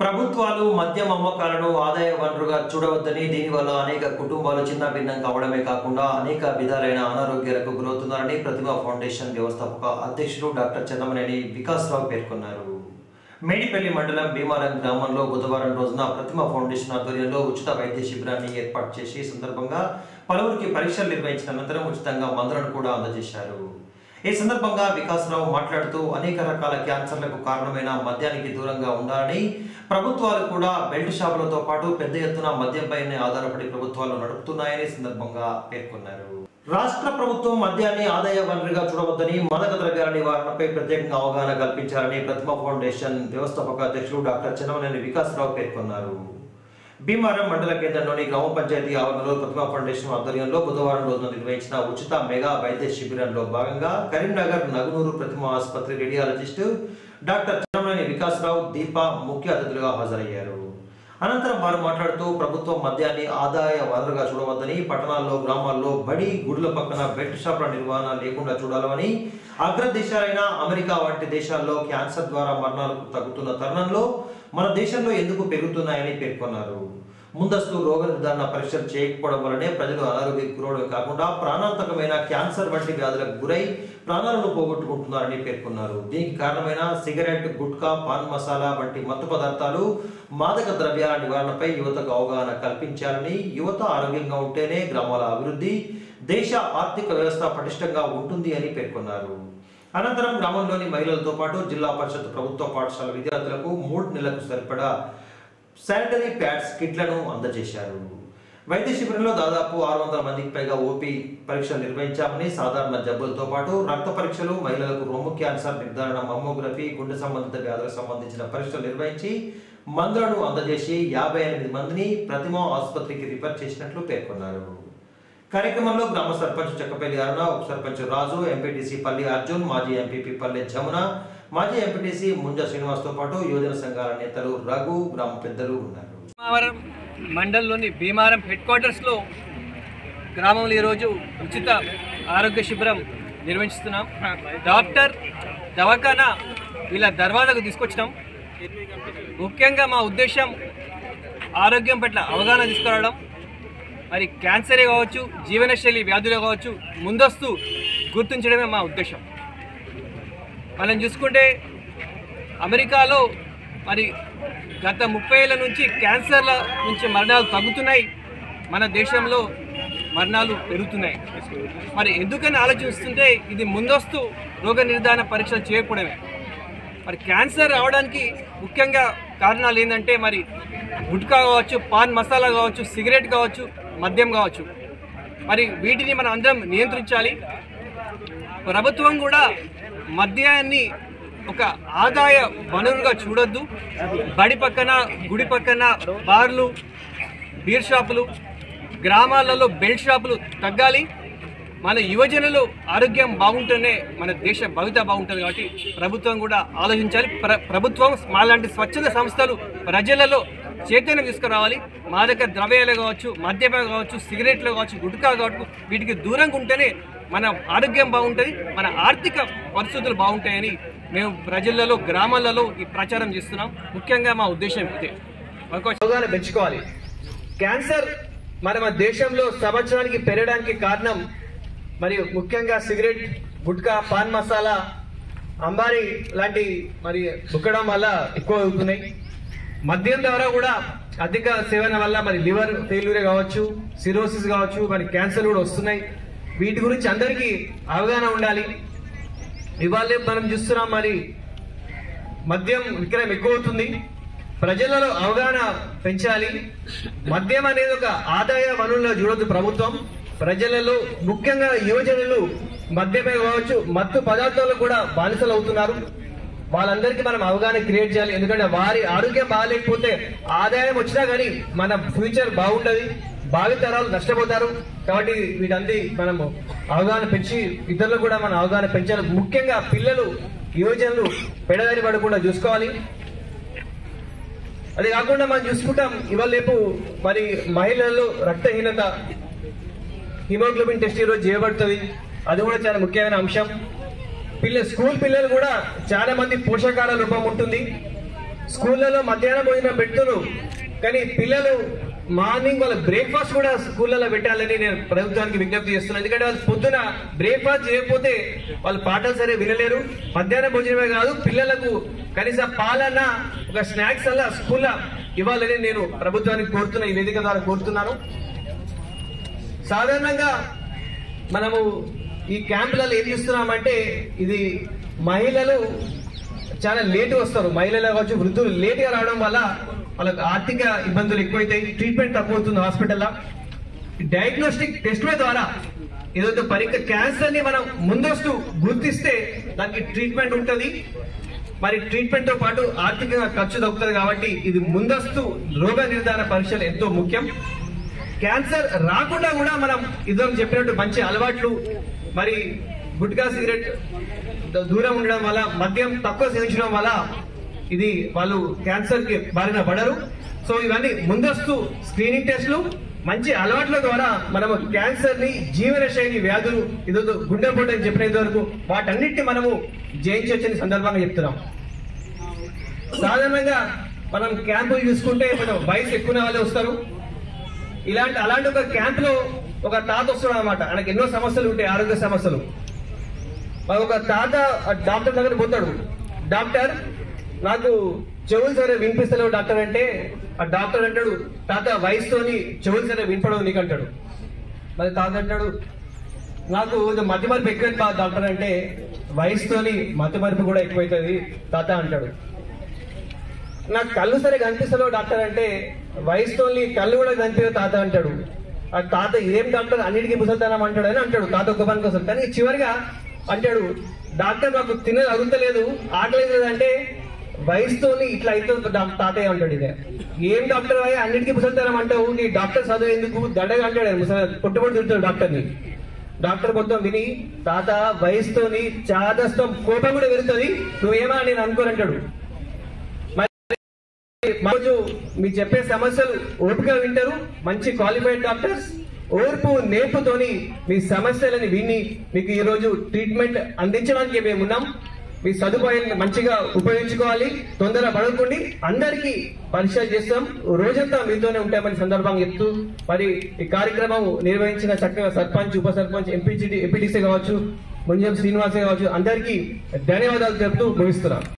ప్రభుత్వాలు మద్యం అమ్మకాలను ఆదాయ వనరుగా చూడవద్దని, దీనివల్ల అనేక కుటుంబాలు చిన్నభిన్నం కావడమే కాకుండా అనేక విధాలైన అనారోగ్యాలకు గురవుతున్నారని ప్రతిభా ఫౌండేషన్ వ్యవస్థాపక అధ్యక్షుడు డాక్టర్ చందమనేని వికాసరావు పేర్కొన్నారు. మేడిపల్లి మండలం భీమారం గ్రామంలో బుధవారం రోజున ప్రతిభా ఫౌండేషన్ ఆధ్వర్యంలో ఉచిత వైద్య శిబిరాన్ని ఏర్పాటు చేసి సందర్భంగా పలువురికి పరీక్షలు నిర్వహించిన అనంతరం ఉచితంగా మందులను కూడా అందజేశారు. ఈ సందర్భంగా వికాసరావు మాట్లాడుతూ అనేక రకాల క్యాన్సర్లకు కారణమైన మద్యానికి దూరంగా ఉండాలని, ప్రభుత్వాలు కూడా బెల్ట్ షాపులతో పాటు పెద్ద ఎత్తున మద్యంపైనే ఆధారపడి ప్రభుత్వాలు నడుపుతున్నాయని సందర్భంగా పేర్కొన్నారు. రాష్ట్ర ప్రభుత్వం మద్యాన్ని ఆదాయ వనరుగా చూడవద్దని, మాదక ద్రవ్యాల నివారణపై ప్రత్యేకంగా అవగాహన కల్పించాలని ప్రతిభా ఫౌండేషన్ వ్యవస్థాపక అధ్యక్షుడు డాక్టర్ చందమనేని వికాసరావు పేర్కొన్నారు. భీమారం మండల కేంద్రంలోని గ్రామ పంచాయతీ ఆవరణలో ప్రతిభా ఫౌండేషన్ ఆధ్వర్యంలో బుధవారం రోజున నిర్వహించిన ఉచిత మెగా వైద్య శిబిరంలో భాగంగా కరీంనగర్ నగునూరు ప్రతిమ ఆసుపత్రి రేడియాలజిస్టు డాక్టర్ చందమనేని వికాసరావు దీప ముఖ్య అతిథులుగా హాజరయ్యారు. అనంతరం వారు మాట్లాడుతూ ప్రభుత్వం మద్యాన్ని ఆదాయ వనరుగా చూడవద్దని, పట్టణాల్లో గ్రామాల్లో బడి గుడుల పక్కన బెల్ట్ షాపుల నిర్వహణ లేకుండా చూడాలని, అగ్రదేశాలైన అమెరికా వంటి దేశాల్లో క్యాన్సర్ ద్వారా మరణాలు తగ్గుతున్న తరుణంలో మన దేశంలో ఎందుకు పెరుగుతున్నాయని పేర్కొన్నారు. ముందస్తు రోగ నిర్ధారణ పరీక్షలు చేయకపోవడం వల్లనే ప్రజలు అనారోగ్యానికి గురవడమే కాకుండా ప్రాణాంతకమైన క్యాన్సర్ వంటి వ్యాధులకు గురై ప్రాణాలను పోగొట్టుకుంటున్నారని పేర్కొన్నారు. దీనికి కారణమైన సిగరెట్, గుట్కా, పాన్ మసాలా వంటి మత్తు పదార్థాలు, మాదక ద్రవ్యాల నివారణపై యువతకు అవగాహన కల్పించాలని, యువత ఆరోగ్యంగా ఉంటేనే గ్రామాల అభివృద్ధి, దేశ ఆర్థిక వ్యవస్థ పటిష్టంగా ఉంటుంది అని పేర్కొన్నారు. అనంతరం గ్రామంలోని మహిళలతో పాటు జిల్లా పరిషత్ ప్రభుత్వ పాఠశాల విద్యార్థులకు 3 నెలలకు సరిపడా శానిటరీ ప్యాడ్స్ కిట్లను అందజేశారు. వైద్య శిబిరంలో దాదాపు 600 మందికి పైగా ఓపీ పరీక్షలు నిర్వహించామని, సాధారణ జబ్బులతో పాటు రక్త పరీక్షలు, మహిళలకు రొమ్ము క్యాన్సర్ నిర్ధారణ, మమ్మోగ్రఫీ, గుండె సంబంధిత వ్యాధులకు సంబంధించిన పరీక్షలు నిర్వహించి మందులను అందజేసి 58 మందిని ప్రతిమ ఆసుపత్రికి రిఫర్ చేసినట్లు పేర్కొన్నారు. కార్యక్రమంలో గ్రామ సర్పంచ్ చక్కపల్లి అరుణ, ఉప సర్పంచ్ రాజు, ఎంపీటీసీ పల్లి అర్జున్, మాజీ ఎంపీపీ పల్లె జమున, మాజీ ఎంపీటీసీ ముంజ శ్రీనివాస్తో పాటు యువజన సంఘాల నేతలు, రఘు, గ్రామ పెద్దలు ఉన్నారు. భీమారం మండలంలోని భీమారం హెడ్ క్వార్టర్స్లో గ్రామంలో ఈరోజు ఉచిత ఆరోగ్య శిబిరం నిర్వహిస్తున్నాం. డాక్టర్ దవాఖానా వీళ్ళ దర్వాజాకు తీసుకొచ్చినాం. ముఖ్యంగా మా ఉద్దేశం ఆరోగ్యం పట్ల అవగాహన తీసుకురావడం, మరి క్యాన్సరే కావచ్చు, జీవనశైలి వ్యాధులే కావచ్చు, ముందస్తు గుర్తించడమే మా ఉద్దేశం. మనం చూసుకుంటే అమెరికాలో మరి గత 30 ఏళ్ళ నుంచి క్యాన్సర్ల నుంచి మరణాలు తగ్గుతున్నాయి, మన దేశంలో మరణాలు పెరుగుతున్నాయి. మరి ఎందుకని ఆలోచిస్తుంటే ఇది ముందస్తు రోగ నిర్ధారణ పరీక్షలు చేయకపోవడమే. మరి క్యాన్సర్ రావడానికి ముఖ్యంగా కారణాలు ఏంటంటే మరి గుట్కా కావచ్చు, పాన్ మసాలా కావచ్చు, సిగరెట్ కావచ్చు, మద్యం కావచ్చు. మరి వీటిని మనం అందరం నియంత్రించాలి. ప్రభుత్వం కూడా మద్యాన్ని ఒక ఆదాయ వనరుగా చూడొద్దు. బడి పక్కన, గుడి పక్కన బార్లు, బీర్ షాపులు, గ్రామాలలో బెల్ట్ షాపులు తగ్గాలి. మన యువజనులు ఆరోగ్యం బాగుంటేనే మన దేశ భవిత బాగుంటుంది. కాబట్టి ప్రభుత్వం కూడా ఆలోచించాలి. ప్రభుత్వం మాలాంటి స్వచ్ఛంద సంస్థలు ప్రజలలో చైతన్యం తీసుకురావాలి. మాదక ద్రవ్యాలు కావచ్చు, మద్యమే కావచ్చు, సిగరెట్లు కావచ్చు, గుట్కా కావచ్చు, వీటికి దూరంగా ఉంటేనే మన ఆరోగ్యం బాగుంటుంది, మన ఆర్థిక పరిస్థితులు బాగుంటాయని మేము ప్రజలలో, గ్రామాలలో ఈ ప్రచారం చేస్తున్నాం. ముఖ్యంగా మా ఉద్దేశం ఇదే. అవగాహన పెంచుకోవాలి. క్యాన్సర్ మన దేశంలో సంవత్సరానికి పెరగడానికి కారణం మరి ముఖ్యంగా సిగరెట్, గుట్కా, పాన్ మసాలా, అంబారీ లాంటి మరి బుక్కడం వల్ల ఎక్కువ అవుతున్నాయి. మద్యం ద్వారా కూడా అధిక సేవన వల్ల మరి లివర్ ఫెయిల్యూర్ కావచ్చు, సిరోసిస్ కావచ్చు, మరి క్యాన్సర్ కూడా వస్తున్నాయి. వీటి గురించి అందరికీ అవగాహన ఉండాలి. ఇవాళ మనం చూస్తున్నాం మరి మద్యం విక్రయం ఎక్కువ అవుతుంది. ప్రజలలో అవగాహన పెంచాలి. మద్యం అనేది ఒక ఆదాయ వనరులో చూడొద్దు ప్రభుత్వం. ప్రజలలో ముఖ్యంగా యువజనులు మద్యమే కావచ్చు, మత్తు పదార్థాలు కూడా బానిసలు అవుతున్నారు. వాళ్ళందరికీ మనం అవగాహన క్రియేట్ చేయాలి. ఎందుకంటే వారి ఆరోగ్యం బాగాలేకపోతే ఆదాయం వచ్చినా కానీ మన ఫ్యూచర్ బాగుంటది, భావితరాలు నష్టపోతారు. కాబట్టి వీటంతా మనం అవగాహన పెంచి ఇతరులకు కూడా మనం అవగాహన పెంచాలి. ముఖ్యంగా పిల్లలు, యువజనులు పెడదారి పడకుండా చూసుకోవాలి. అది కాకుండా మనం చూసుకుంటాం ఇవాళ రేపు మరి మహిళల్లో రక్తహీనత, హిమోగ్లోబిన్ టెస్ట్ ఈరోజు చేయబడుతుంది. అది కూడా చాలా ముఖ్యమైన అంశం. స్కూల్ పిల్లలు కూడా చాలా మంది పోషకాహార లోపం ఉంటుంది. స్కూళ్ళలో మధ్యాహ్నం భోజనం పెడుతున్నారు, కానీ పిల్లలు మార్నింగ్ వాళ్ళ బ్రేక్ఫాస్ట్ కూడా స్కూళ్ళలో పెట్టాలని నేను ప్రభుత్వానికి విజ్ఞప్తి చేస్తున్నాను. ఎందుకంటే వాళ్ళు పొద్దున బ్రేక్ఫాస్ట్ చేయకపోతే వాళ్ళు పాఠాలు సరే వినలేరు. మధ్యాహ్నం భోజనమే కాదు, పిల్లలకు కనీసం పాలన్న ఒక స్నాక్స్ అలా స్కూల్లో ఇవ్వాలని నేను ప్రభుత్వానికి కోరుతున్నా, ఈ వేదిక ద్వారా కోరుతున్నాను. సాధారణంగా మనము ఈ క్యాంపులలో ఏం చేస్తున్నామంటే, ఇది మహిళలు చాలా లేట్ వస్తారు, మహిళలు కావచ్చు వృద్ధులు లేట్గా రావడం వల్ల వాళ్ళకి ఆర్థిక ఇబ్బందులు ఎక్కువైతాయి, ట్రీట్మెంట్ తక్కువ అవుతుంది హాస్పిటల్లో. డయాగ్నోస్టిక్ టెస్ట్ల ద్వారా ఏదైతే క్యాన్సర్ ని మనం ముందస్తు గుర్తిస్తే దానికి ట్రీట్మెంట్ ఉంటుంది. మరి ట్రీట్మెంట్ తో పాటు ఆర్థికంగా ఖర్చు తగ్గుతుంది. కాబట్టి ఇది ముందస్తు రోగ నిర్ధారణ పరీక్షలు ఎంతో ముఖ్యం. క్యాన్సర్ రాకుండా కూడా మనం ఇద్దరు చెప్పినట్టు మంచి అలవాట్లు, మరి గుట్కా సిగరెట్ దూరం ఉండడం వల్ల, మద్యం తక్కువ సేవించడం వల్ల ఇది వాళ్ళు క్యాన్సర్ కి బారిన పడరు. సో ఇవన్నీ ముందస్తు స్క్రీనింగ్ టెస్టులు, మంచి అలవాట్ల ద్వారా మనము క్యాన్సర్ ని, జీవన శైలి వ్యాధులు, ఇదో గుండెపోటు అని చెప్పినంత వరకు వాటన్నిటిని మనము జయించవచ్చని సందర్భంగా చెప్తున్నాం. సాధారణంగా మనం క్యాంపులు చూసుకుంటే మనం వయసు ఎక్కువ వాళ్ళే వస్తారు. అలాంటి ఒక క్యాంప్ లో ఒక తాత వస్తున్నాడు అనమాట. ఆయనకు ఎన్నో సమస్యలు ఉంటాయి, ఆరోగ్య సమస్యలు. ఒక తాత డాక్టర్ దగ్గర పోతాడు. డాక్టర్, నాకు చెవులు సరే వినిపిస్తలేవు డాక్టర్ అంటే, ఆ డాక్టర్ అంటాడు, తాత వయసుతోని చెవులు సరే వినపడవు నీకు అంటాడు. మరి తాత అంటాడు, నాకు మతి మరుపు ఎక్కువ డాక్టర్ అంటే, వయసుతోని మతి మరుపు కూడా ఎక్కువైతుంది తాత అంటాడు. నాకు కళ్ళు సరే కనిపిస్తలేవు డాక్టర్ అంటే, వయసుతోని కళ్ళు కూడా కనిపించవు తాత అంటాడు. ఆ తాత ఇదేం డాక్టర్ అన్నిటికీ ముసల్తానం అంటాడు అని అంటాడు తాత ఒక్క పని కోసం. కానీ చివరిగా అంటాడు, డాక్టర్ నాకు తినేది అరుగుతలేదు, ఆకలేదు అంటే, వయసుతోని ఇట్లా అవుతుంది తాతయ్య అంటాడు. ఇదే ఏం డాక్టర్ అయ్యా అన్నిటికీ ముసల్తానం అంటావు, నీ డాక్టర్ చదువు ఎందుకు దండగా అంటాడు. పుట్టుబడి తింటాడు డాక్టర్ని. డాక్టర్ మొత్తం విని, తాత వయసుతోని చాదస్తం కోపం కూడా వెళ్తుంది, నువ్వేమా నేను అనుకోనంటాడు. రోజు మీరు చెప్పే సమస్యలు ఓపిక వింటారు, మంచి క్వాలిఫైడ్ డాక్టర్స్ ఓర్పు నేర్పుతోని మీ సమస్యలని విని మీకు ఈ రోజు ట్రీట్మెంట్ అందించడానికి మేము ఉన్నాం. మీ సదుపాయాలను మంచిగా ఉపయోగించుకోవాలి, తొందర పడకండి. అందరికీ పరీక్షలు చేస్తాం, రోజంతా మీతోనే ఉంటామని సందర్భంగా చెప్తూ, మరి ఈ కార్యక్రమం నిర్వహించిన చక్కగా సర్పంచ్, ఉప సర్పంచ్, ఎంపీటీసీ కావచ్చు, ముంజం శ్రీనివాసే కావచ్చు, అందరికీ ధన్యవాదాలు చెప్తూ ముగిస్తున్నాం.